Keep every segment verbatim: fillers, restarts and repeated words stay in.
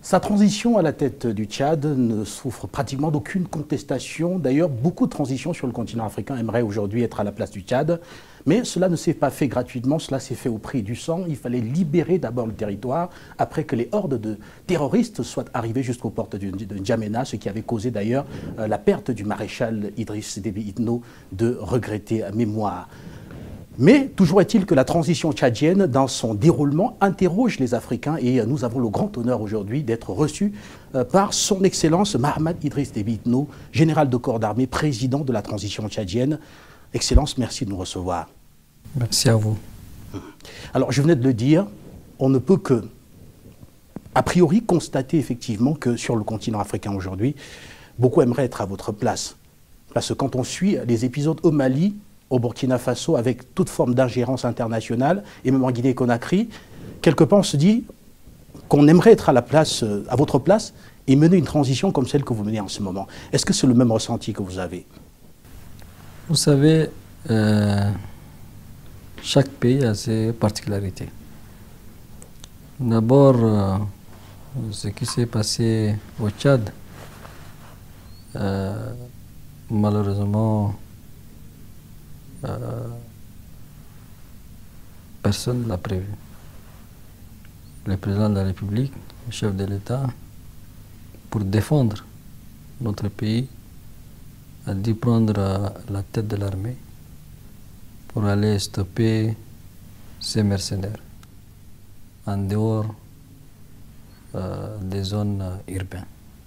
Sa transition à la tête du Tchad ne souffre pratiquement d'aucune contestation. D'ailleurs, beaucoup de transitions sur le continent africain aimeraient aujourd'hui être à la place du Tchad. Mais cela ne s'est pas fait gratuitement, cela s'est fait au prix du sang. Il fallait libérer d'abord le territoire après que les hordes de terroristes soient arrivées jusqu'aux portes de, de N'Djamena, ce qui avait causé d'ailleurs euh, la perte du maréchal Idriss Déby Itno de regretter mémoire. Mais toujours est-il que la transition tchadienne, dans son déroulement, interroge les Africains et nous avons le grand honneur aujourd'hui d'être reçus par son Excellence Mahamat Idriss Déby Itno, général de corps d'armée, président de la transition tchadienne. Excellence, merci de nous recevoir. Merci à vous. Alors, je venais de le dire, on ne peut que, a priori, constater effectivement que sur le continent africain aujourd'hui, beaucoup aimeraient être à votre place. Parce que quand on suit les épisodes au Mali, au Burkina Faso, avec toute forme d'ingérence internationale, et même en Guinée-Conakry, quelque part on se dit qu'on aimerait être à, la place, à votre place et mener une transition comme celle que vous menez en ce moment. Est-ce que c'est le même ressenti que vous avez? Vous savez, euh, chaque pays a ses particularités. D'abord, euh, ce qui s'est passé au Tchad, euh, malheureusement, Euh, personne ne l'a prévu. Le président de la République, le chef de l'État, pour défendre notre pays, a dû prendre euh, la tête de l'armée pour aller stopper ces mercenaires en dehors euh, des zones euh, urbaines.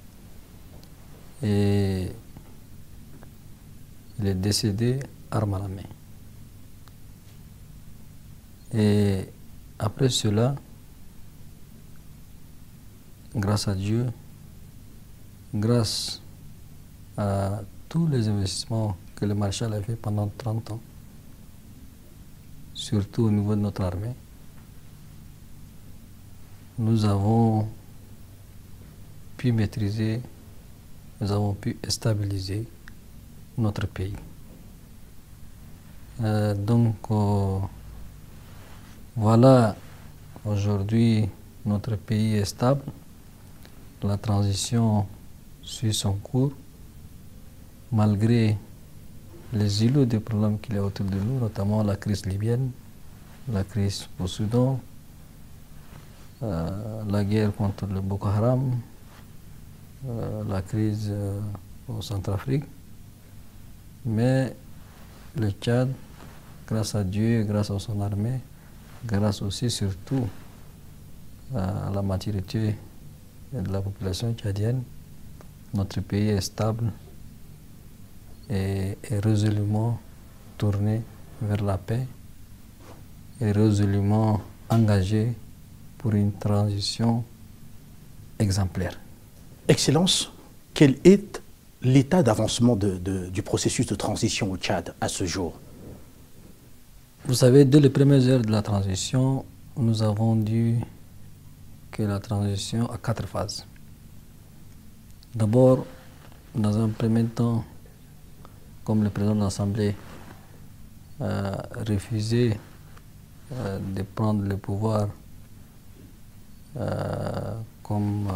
Et il est décédé arme à la main. Et après cela, grâce à Dieu, grâce à tous les investissements que le maréchal a fait pendant trente ans, surtout au niveau de notre armée, nous avons pu maîtriser, nous avons pu stabiliser notre pays. Euh, donc, euh, voilà, aujourd'hui, notre pays est stable, la transition suit son cours, malgré les îlots de problèmes qu'il y a autour de nous, notamment la crise libyenne, la crise au Soudan, euh, la guerre contre le Boko Haram, euh, la crise euh, au Centrafrique. Mais le Tchad, grâce à Dieu, grâce à son armée, grâce aussi surtout à la maturité de la population tchadienne, notre pays est stable et est résolument tourné vers la paix et résolument engagé pour une transition exemplaire. Excellence, quel est l'état d'avancement de, de, du processus de transition au Tchad à ce jour? Vous savez, dès les premières heures de la transition, nous avons dit que la transition a quatre phases. D'abord, dans un premier temps, comme le président de l'Assemblée a refusé euh, de prendre le pouvoir euh, comme,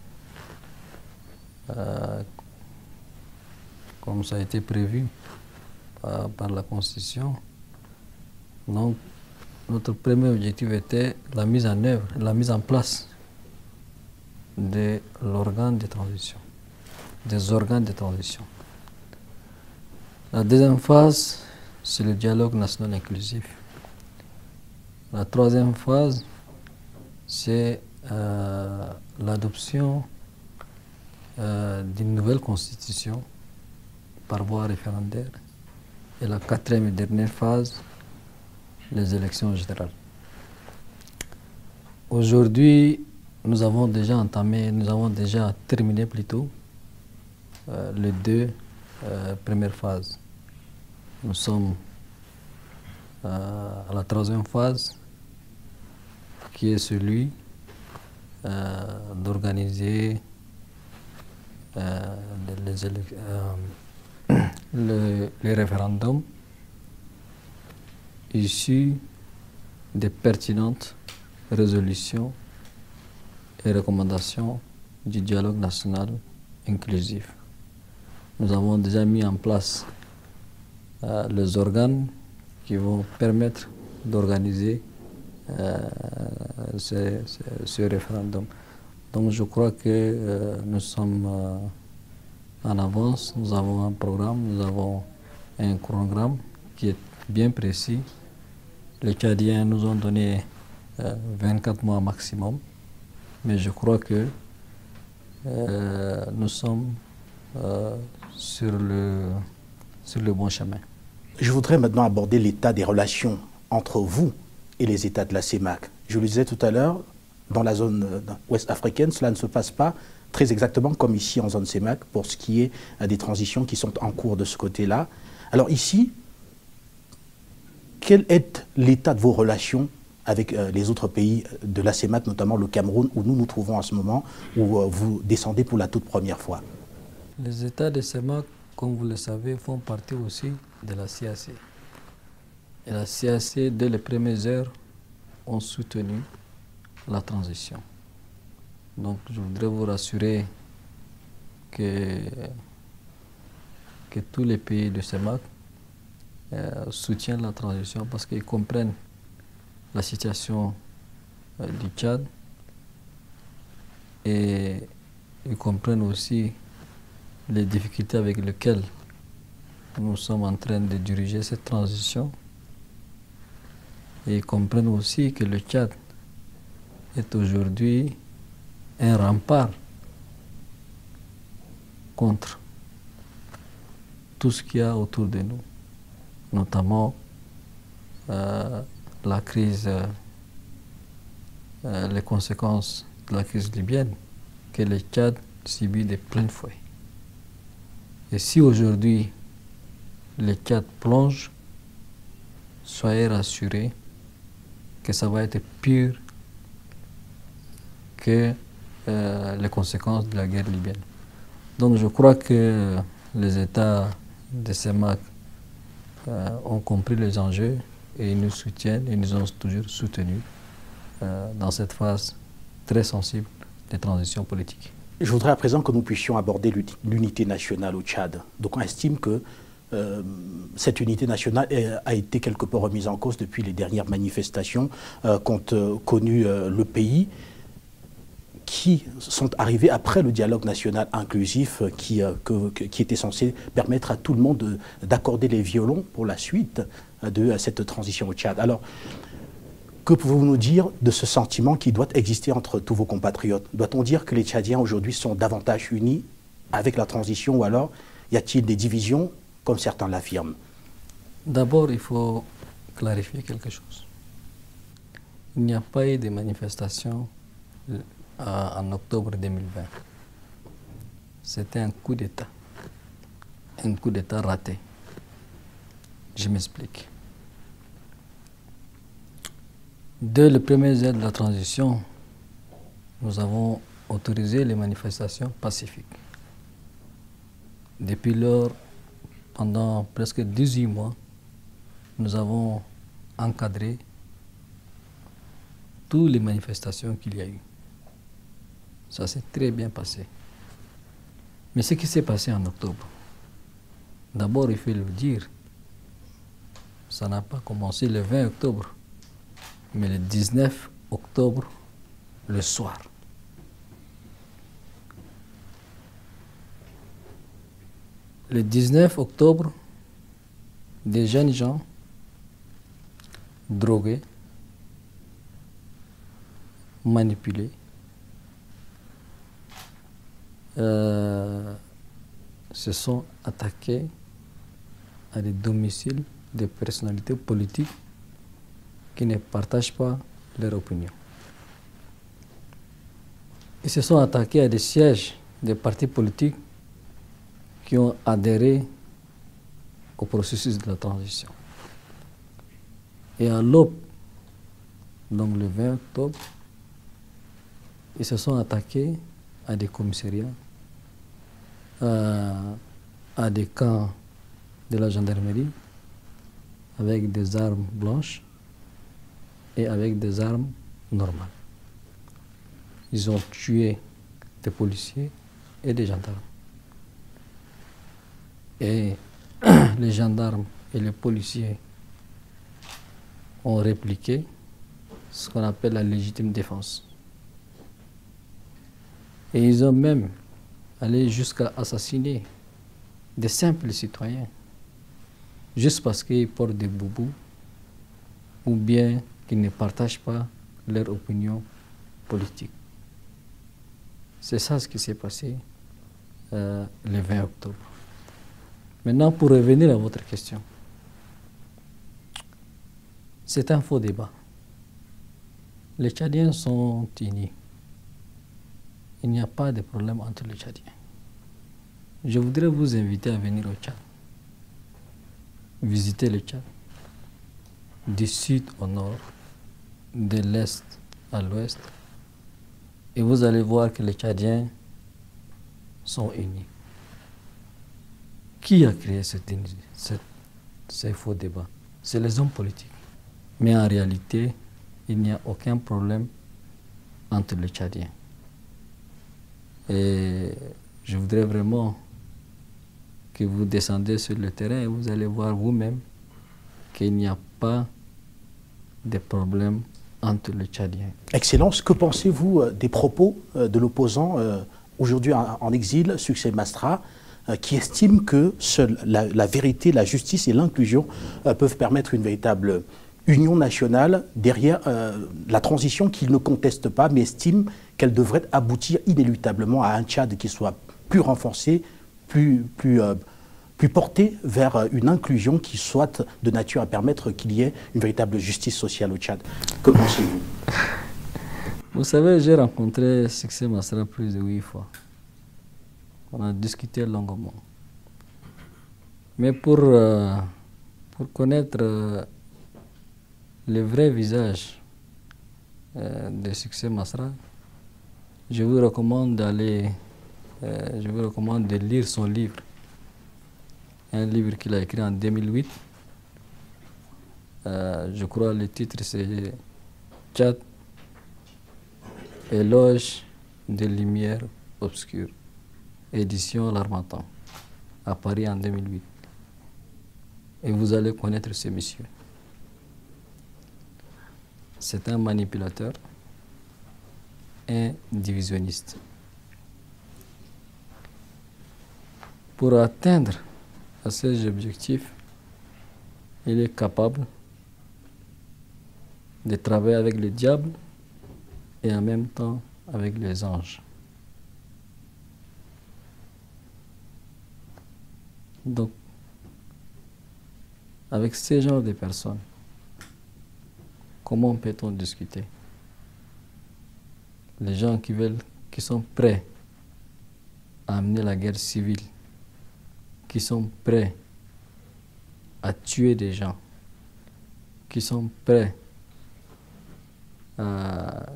euh, euh, comme ça a été prévu par, par la Constitution. Donc, notre premier objectif était la mise en œuvre, la mise en place de l'organe de transition, des organes de transition. La deuxième phase, c'est le dialogue national inclusif. La troisième phase, c'est euh, l'adoption euh, d'une nouvelle constitution par voie référendaire. Et la quatrième et dernière phase, les élections générales. Aujourd'hui, nous avons déjà entamé, nous avons déjà terminé plutôt euh, les deux euh, premières phases. Nous sommes euh, à la troisième phase, qui est celui euh, d'organiser euh, les, euh, le, les référendums issus des pertinentes résolutions et recommandations du dialogue national inclusif. Nous avons déjà mis en place euh, les organes qui vont permettre d'organiser euh, ce, ce, ce référendum. Donc je crois que euh, nous sommes euh, en avance, nous avons un programme, nous avons un chronogramme qui est bien précis. Les Tchadiens nous ont donné euh, vingt-quatre mois maximum, mais je crois que euh, nous sommes euh, sur, le, sur le bon chemin. Je voudrais maintenant aborder l'état des relations entre vous et les États de la CEMAC. Je le disais tout à l'heure, dans la zone euh, ouest africaine, cela ne se passe pas très exactement comme ici en zone CEMAC pour ce qui est euh, des transitions qui sont en cours de ce côté-là. Alors ici, quel est l'état de vos relations avec euh, les autres pays de la CEMAC, notamment le Cameroun, où nous nous trouvons en ce moment, où euh, vous descendez pour la toute première fois? Les États de CEMAC, comme vous le savez, font partie aussi de la C A C. Et la C A C, dès les premières heures, ont soutenu la transition. Donc je voudrais vous rassurer que, que tous les pays de CEMAC euh, soutiennent la transition parce qu'ils comprennent la situation euh, du Tchad et ils comprennent aussi les difficultés avec lesquelles nous sommes en train de diriger cette transition. Et ils comprennent aussi que le Tchad est aujourd'hui un rempart contre tout ce qu'il y a autour de nous, notamment euh, la crise, euh, les conséquences de la crise libyenne que le Tchad subit de plein fouet. Et si aujourd'hui le Tchad plonge, soyez rassurés que ça va être pire que euh, les conséquences de la guerre libyenne. Donc je crois que les États de CEMAC euh, ont compris les enjeux et ils nous soutiennent et nous ont toujours soutenus euh, dans cette phase très sensible des transitions politiques. Je voudrais à présent que nous puissions aborder l'unité nationale au Tchad. Donc on estime que euh, cette unité nationale a été quelque peu remise en cause depuis les dernières manifestations euh, qu'ont euh, connu euh, le pays, qui sont arrivées après le dialogue national inclusif qui, euh, que, qui était censé permettre à tout le monde d'accorder les violons pour la suite de cette transition au Tchad. Alors, que pouvez-vous nous dire de ce sentiment qui doit exister entre tous vos compatriotes? Doit-on dire que les Tchadiens aujourd'hui sont davantage unis avec la transition ou alors y a-t-il des divisions comme certains l'affirment? D'abord, il faut clarifier quelque chose. Il n'y a pas eu de manifestation euh, en octobre deux mille vingt. C'était un coup d'État, un coup d'État raté. Je m'explique. Dès les premières heures de la transition, nous avons autorisé les manifestations pacifiques. Depuis lors, pendant presque dix-huit mois, nous avons encadré toutes les manifestations qu'il y a eu. Ça s'est très bien passé. Mais ce qui s'est passé en octobre, d'abord il faut le dire, ça n'a pas commencé le vingt octobre, mais le dix-neuf octobre, le soir. Le dix-neuf octobre, des jeunes gens drogués, manipulés, euh, se sont attaqués à des domiciles de personnalités politiques qui ne partagent pas leur opinion. Ils se sont attaqués à des sièges des partis politiques qui ont adhéré au processus de la transition. Et à l'aube, donc le vingt octobre, ils se sont attaqués à des commissariats, à, à des camps de la gendarmerie, avec des armes blanches et avec des armes normales. Ils ont tué des policiers et des gendarmes. Et les gendarmes et les policiers ont répliqué ce qu'on appelle la légitime défense. Et ils ont même allé jusqu'à assassiner des simples citoyens, juste parce qu'ils portent des boubous ou bien qu'ils ne partagent pas leur opinion politique. C'est ça ce qui s'est passé euh, le vingt octobre. Maintenant, pour revenir à votre question, c'est un faux débat. Les Tchadiens sont unis. Il n'y a pas de problème entre les Tchadiens. Je voudrais vous inviter à venir au Tchad, visiter le Tchad, du sud au nord, de l'est à l'ouest, et vous allez voir que les Tchadiens sont unis. Qui a créé cette, cette, ces faux débats? C'est les hommes politiques. Mais en réalité, il n'y a aucun problème entre les Tchadiens. Et je voudrais vraiment que vous descendez sur le terrain et vous allez voir vous-même qu'il n'y a pas de problème entre les Tchadiens. Excellence, que pensez-vous des propos de l'opposant euh, aujourd'hui en, en exil, Succès Masra, euh, qui estime que seule la, la vérité, la justice et l'inclusion euh, peuvent permettre une véritable union nationale derrière euh, la transition qu'il ne conteste pas, mais estime qu'elle devrait aboutir inéluctablement à un Tchad qui soit plus renforcé, plus, plus, euh, plus porté vers une inclusion qui soit de nature à permettre qu'il y ait une véritable justice sociale au Tchad. Que pensez-vous? Vous savez, j'ai rencontré Succès Masra plus de huit fois. On a discuté longuement. Mais pour, euh, pour connaître euh, le vrai visage euh, de Succès Masra, je vous recommande d'aller, euh, je vous recommande de lire son livre. Un livre qu'il a écrit en deux mille huit. Euh, je crois le titre c'est Tchad, éloge des lumières obscures, édition L'Harmattan, à Paris en deux mille huit. Et vous allez connaître ce monsieur. C'est un manipulateur, un divisionniste. Pour atteindre à ces objectifs, il est capable de travailler avec le diable et en même temps avec les anges. Donc, avec ces genres de personnes, comment peut-on discuter? Les gens qui veulent, qui sont prêts à amener la guerre civile, qui sont prêts à tuer des gens, qui sont prêts à,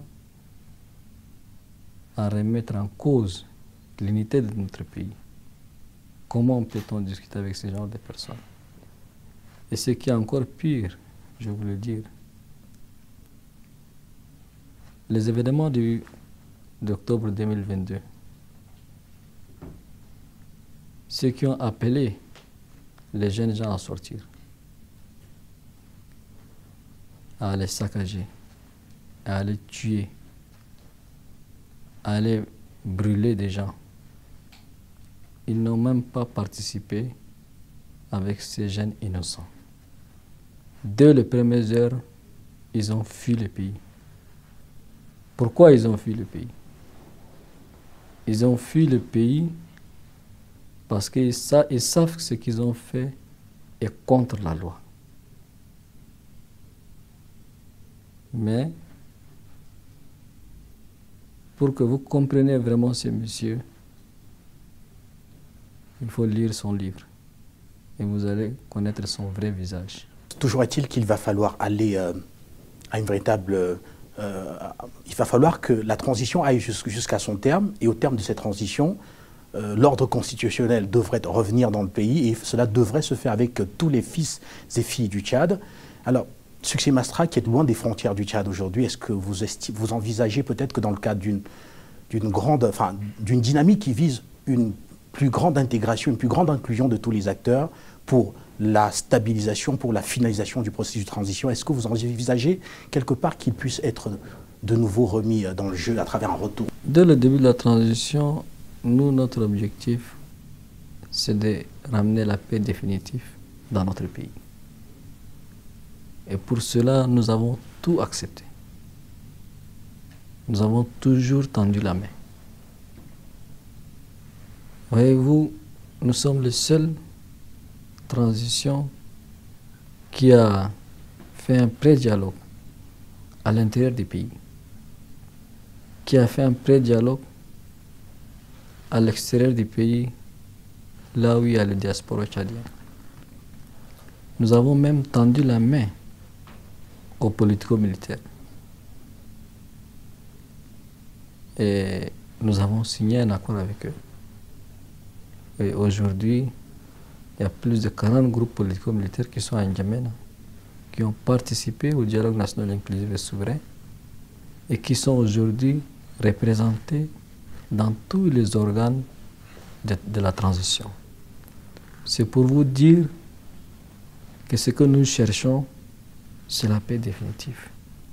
à remettre en cause l'unité de notre pays. Comment peut-on discuter avec ce genre de personnes? Et ce qui est encore pire, je veux le dire, les événements d'octobre deux mille vingt-deux, ceux qui ont appelé les jeunes gens à sortir, à aller saccager, à aller tuer, à aller brûler des gens, ils n'ont même pas participé avec ces jeunes innocents. Dès les premières heures, ils ont fui le pays. Pourquoi ils ont fui le pays? Ils ont fui le pays parce qu'ils sa- ils savent que ce qu'ils ont fait est contre la loi. Mais, pour que vous compreniez vraiment ce monsieur, il faut lire son livre et vous allez connaître son vrai visage. Toujours est-il qu'il va falloir aller euh, à une véritable... Euh, il va falloir que la transition aille jus- jusqu'à son terme, et au terme de cette transition, euh, l'ordre constitutionnel devrait revenir dans le pays, et cela devrait se faire avec euh, tous les fils et filles du Tchad. Alors, Succès Masra, qui est loin des frontières du Tchad aujourd'hui, est-ce que vous, esti- vous envisagez peut-être que dans le cadre d'une d'une grande, enfin, d'une dynamique qui vise une plus grande intégration, une plus grande inclusion de tous les acteurs pour la stabilisation, pour la finalisation du processus de transition. Est-ce que vous envisagez quelque part qu'il puisse être de nouveau remis dans le jeu à travers un retour? Dès le début de la transition, nous, notre objectif, c'est de ramener la paix définitive dans notre pays. Et pour cela, nous avons tout accepté. Nous avons toujours tendu la main. Voyez-vous, nous sommes les seules transitions qui a fait un pré-dialogue à l'intérieur du pays, qui a fait un pré-dialogue à l'extérieur du pays, là où il y a le diaspora tchadien. Nous avons même tendu la main aux politico-militaires. Et nous avons signé un accord avec eux. Et aujourd'hui, il y a plus de quarante groupes politico-militaires qui sont à N'Djamena, qui ont participé au dialogue national inclusif et souverain et qui sont aujourd'hui représentés dans tous les organes de, de la transition. C'est pour vous dire que ce que nous cherchons, c'est la paix définitive.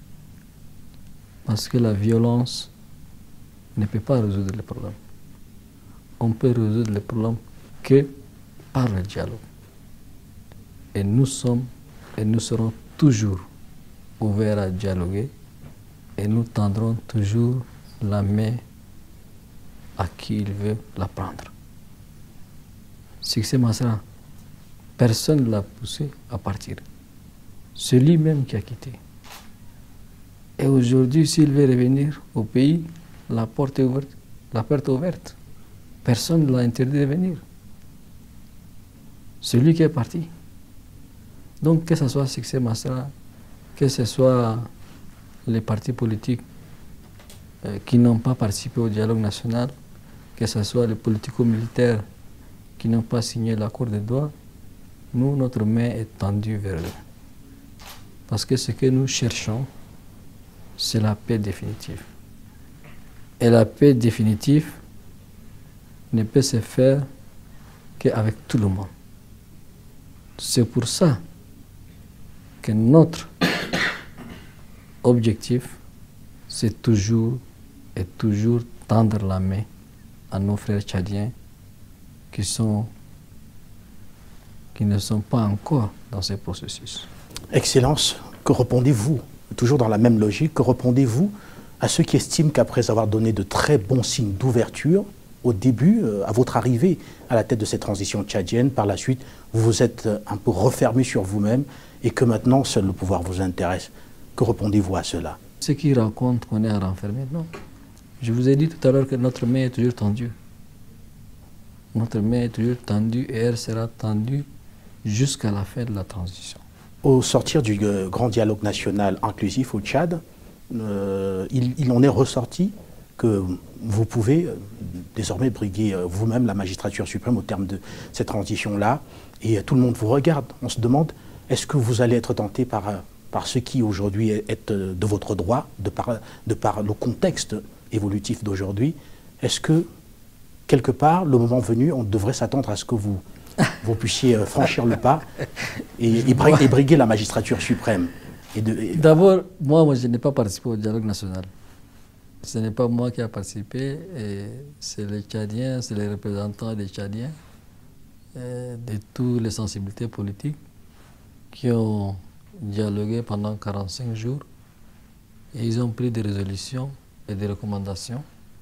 Parce que la violence ne peut pas résoudre les problèmes. On peut résoudre les problèmes que par le dialogue. Et nous sommes et nous serons toujours ouverts à dialoguer et nous tendrons toujours la main à qui il veut la prendre. Succès Masra, personne ne l'a poussé à partir. C'est lui-même qui a quitté. Et aujourd'hui, s'il veut revenir au pays, la porte est ouverte. La porte est ouverte. Personne ne l'a interdit de venir. C'est lui qui est parti. Donc, que ce soit Succès Masra, que ce soit les partis politiques euh, qui n'ont pas participé au dialogue national, que ce soit les politico-militaires qui n'ont pas signé l'accord de Doha, nous, notre main est tendue vers eux. Parce que ce que nous cherchons, c'est la paix définitive. Et la paix définitive ne peut se faire qu'avec tout le monde. C'est pour ça que notre objectif, c'est toujours et toujours tendre la main à nos frères tchadiens qui, sont, qui ne sont pas encore dans ce processus. Excellence, que répondez-vous, toujours dans la même logique, que répondez-vous à ceux qui estiment qu'après avoir donné de très bons signes d'ouverture, au début, euh, à votre arrivée à la tête de cette transition tchadienne, par la suite, vous vous êtes un peu refermé sur vous-même et que maintenant, seul le pouvoir vous intéresse. Que répondez-vous à cela? Ceux qui racontent qu'on est renfermé, non. Je vous ai dit tout à l'heure que notre main est toujours tendue. Notre main est toujours tendue et elle sera tendue jusqu'à la fin de la transition. Au sortir du euh, grand dialogue national inclusif au Tchad, euh, il, il en est ressorti que vous pouvez euh, désormais briguer euh, vous-même la magistrature suprême au terme de cette transition-là. Et euh, tout le monde vous regarde. On se demande, est-ce que vous allez être tenté par, euh, par ce qui aujourd'hui est, est euh, de votre droit, de par, de par le contexte évolutif d'aujourd'hui? Est-ce que, quelque part, le moment venu, on devrait s'attendre à ce que vous, vous puissiez euh, franchir le pas et, et, bri et briguer la magistrature suprême? D'abord, moi, moi, je n'ai pas participé au dialogue national. Ce n'est pas moi qui ai participé, c'est les Tchadiens, c'est les représentants des Tchadiens, de toutes les sensibilités politiques qui ont dialogué pendant quarante-cinq jours et ils ont pris des résolutions et des recommandations.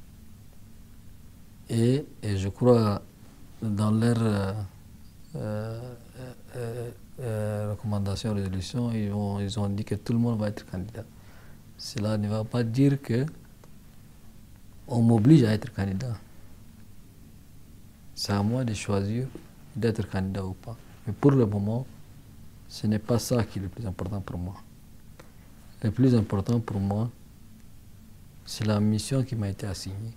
Et, et je crois dans leurs euh, euh, euh, euh, recommandations et résolutions, ils ont, ils ont dit que tout le monde va être candidat. Cela ne va pas dire que on m'oblige à être candidat. C'est à moi de choisir d'être candidat ou pas. Mais pour le moment, ce n'est pas ça qui est le plus important pour moi. Le plus important pour moi, c'est la mission qui m'a été assignée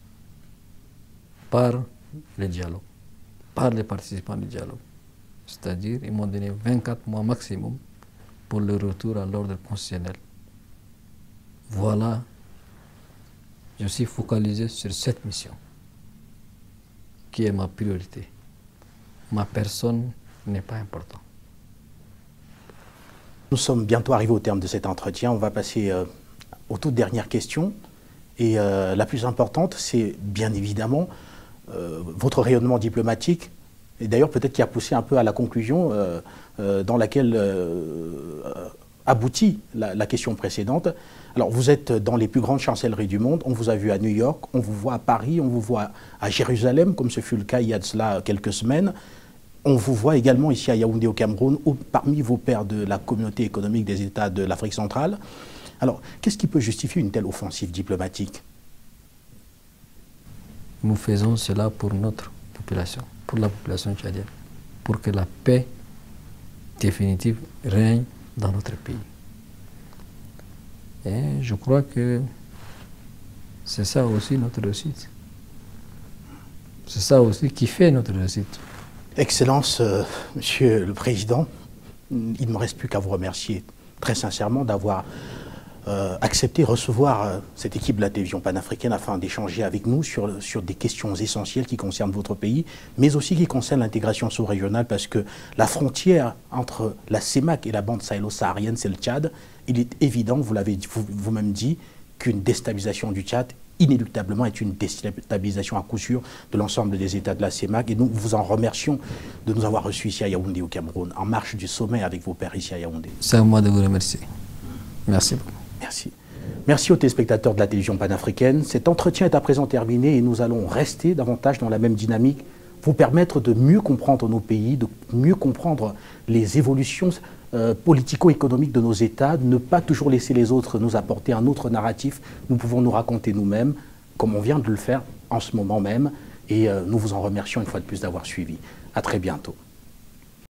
par le dialogue, par les participants du dialogue. C'est-à-dire, ils m'ont donné vingt-quatre mois maximum pour le retour à l'ordre constitutionnel. Voilà. je suis focalisé sur cette mission, qui est ma priorité. Ma personne n'est pas importante. Nous sommes bientôt arrivés au terme de cet entretien. On va passer euh, aux toutes dernières questions. Et euh, la plus importante, c'est bien évidemment euh, votre rayonnement diplomatique. Et d'ailleurs, peut-être qui a poussé un peu à la conclusion euh, euh, dans laquelle euh, aboutit la, la question précédente. Alors, vous êtes dans les plus grandes chancelleries du monde. On vous a vu à New York, on vous voit à Paris, on vous voit à Jérusalem, comme ce fut le cas il y a de cela quelques semaines. On vous voit également ici à Yaoundé au Cameroun, ou parmi vos pairs de la communauté économique des États de l'Afrique centrale. Alors, qu'est-ce qui peut justifier une telle offensive diplomatique? Nous faisons cela pour notre population, pour la population tchadienne, pour que la paix définitive règne dans notre pays. Et je crois que c'est ça aussi notre réussite. C'est ça aussi qui fait notre réussite. Excellence, euh, Monsieur le Président, il ne me reste plus qu'à vous remercier très sincèrement d'avoir euh, accepté de recevoir euh, cette équipe de la télévision panafricaine afin d'échanger avec nous sur, sur des questions essentielles qui concernent votre pays, mais aussi qui concernent l'intégration sous-régionale, parce que la frontière entre la CEMAC et la bande sahélo-saharienne, c'est le Tchad. Il est évident, vous l'avez vous-même dit, qu'une déstabilisation du Tchad inéluctablement est une déstabilisation à coup sûr de l'ensemble des États de la CEMAC. Et nous vous en remercions de nous avoir reçus ici à Yaoundé au Cameroun, en marche du sommet avec vos pairs ici à Yaoundé. C'est à moi de vous remercier. Merci beaucoup. Merci. Merci aux téléspectateurs de la télévision panafricaine. Cet entretien est à présent terminé et nous allons rester davantage dans la même dynamique, vous permettre de mieux comprendre nos pays, de mieux comprendre les évolutions euh, politico-économiques de nos États, ne pas toujours laisser les autres nous apporter un autre narratif. Nous pouvons nous raconter nous-mêmes, comme on vient de le faire en ce moment même, et euh, nous vous en remercions une fois de plus d'avoir suivi. À très bientôt.